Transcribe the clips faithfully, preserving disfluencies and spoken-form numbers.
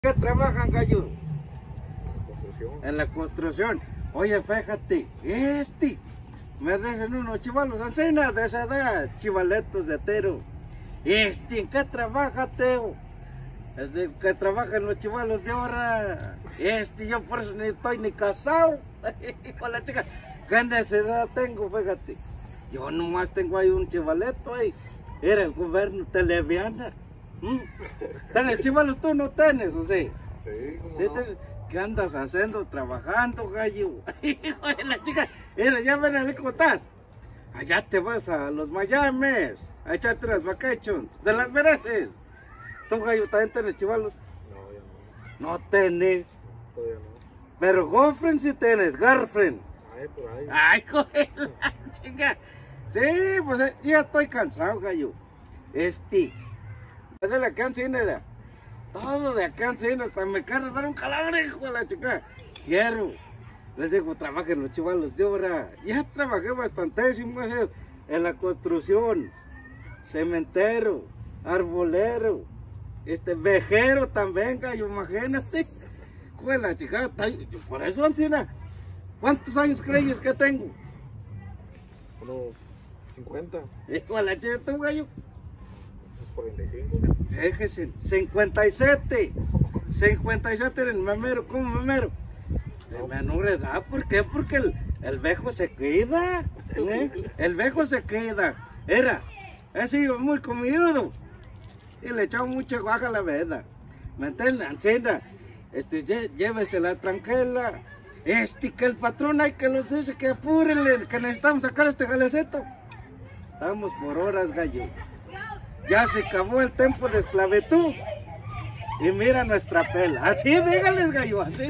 ¿Qué trabajan, gallo? Construcción. En la construcción. Oye, fíjate, este, me dejan unos chivalos ancianos de esa edad, chivaletos de tero. Este, ¿en qué trabaja, Teo? Es de que trabajan los chivalos de ahora. Este, yo por eso ni estoy ni casado. Con la chica, ¿qué necesidad tengo? Fíjate, yo nomás tengo ahí un chivaleto ahí. Era el gobierno televiana. ¿Mm? ¿Tienes chivalos tú no tienes, o sea? Sí, ¿cómo ¿Sí no? te- ¿Qué andas haciendo? Trabajando, gallo. Hijo de la chica, mira, ya ven ahí cómo estás. Allá te vas a los Miamis a echarte las vacations de las mereces. Tú, gallo, también tienes chivalos. No, ya no. No tenés. Todavía no. Pero girlfriend sí tienes, girlfriend. Ay, por ahí. Ay, joder, la chica. Sí, pues eh, ya estoy cansado, gallo. Este, de la cancinera. Todo de acá encima, hasta me quiere dar un calambre, hijo de la chica. Quiero. Les digo, trabajen los chivalos de obra. Ya trabajé bastantísimo eh, en la construcción, cementero, arbolero, este, vejero también, gallo, imagínate. Hijo de la chica, ta- por eso, Ancina, ¿cuántos años crees que tengo? Unos cincuenta, Hijo de la chica, tú, gallo. unos cuarenta y cinco. Fíjese, cincuenta y siete. cincuenta y siete en el memero, ¿cómo memero? De menor edad, ¿por qué? Porque el, el viejo se cuida, ¿eh? El viejo se queda. Era, he sido muy comido y le echaba mucha guaja a la veda. ¿Me entiendes? Ancina, este, lle- llévesela tranquila. Este, que el patrón hay que los dice que apúrenle, que necesitamos sacar este galeceto. Estamos por horas, gallo. Ya se acabó el tiempo de esclavitud. Y mira nuestra pela. Así díganles, gallo. Así,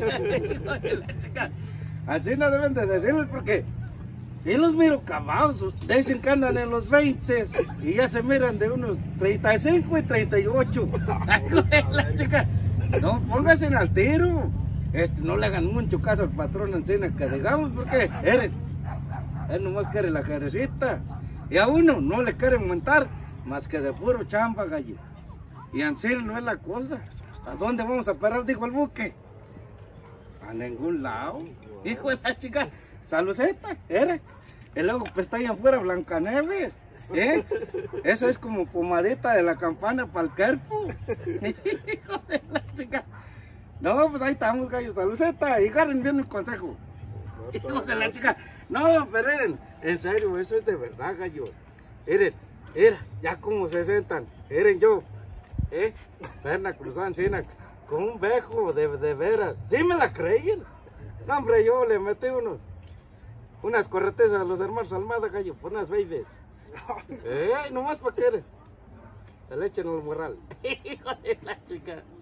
así no deben de decirles porque si los miro cabados, dicen que andan en los veinte y ya se miran de unos treinta y cinco y treinta y ocho. Ay, joder, la chica. No, pónganse al tiro. Este, no le hagan mucho caso al patrón encima que digamos porque él, él nomás quiere la jerecita. Y a uno no le quieren montar más que de puro chamba, gallo. Y así no es la cosa. ¿A dónde vamos a parar? Dijo el buque. A ningún lado. Dijo la chica, Saluceta, era. Y luego pues está ahí afuera Blancanieves. ¿Eh? Eso es como pomadita de la campana para el cuerpo. Hijo de la chica. No, pues ahí estamos, gallo. Saluceta, y agarren bien el consejo. No, está Hijo de la más. chica. No, pero miren, en serio, eso es de verdad, gallo. Miren, mira, ya como se sentan. Miren yo, ¿eh? Perna cruzada encina, con un vejo de, de veras. ¿Sí me la creyen? No, hombre, yo le metí unos, unas corretezas a los hermanos Almada, gallo, por unas babies. Eh, nomás para que se le echen el morral. Hijo de la chica.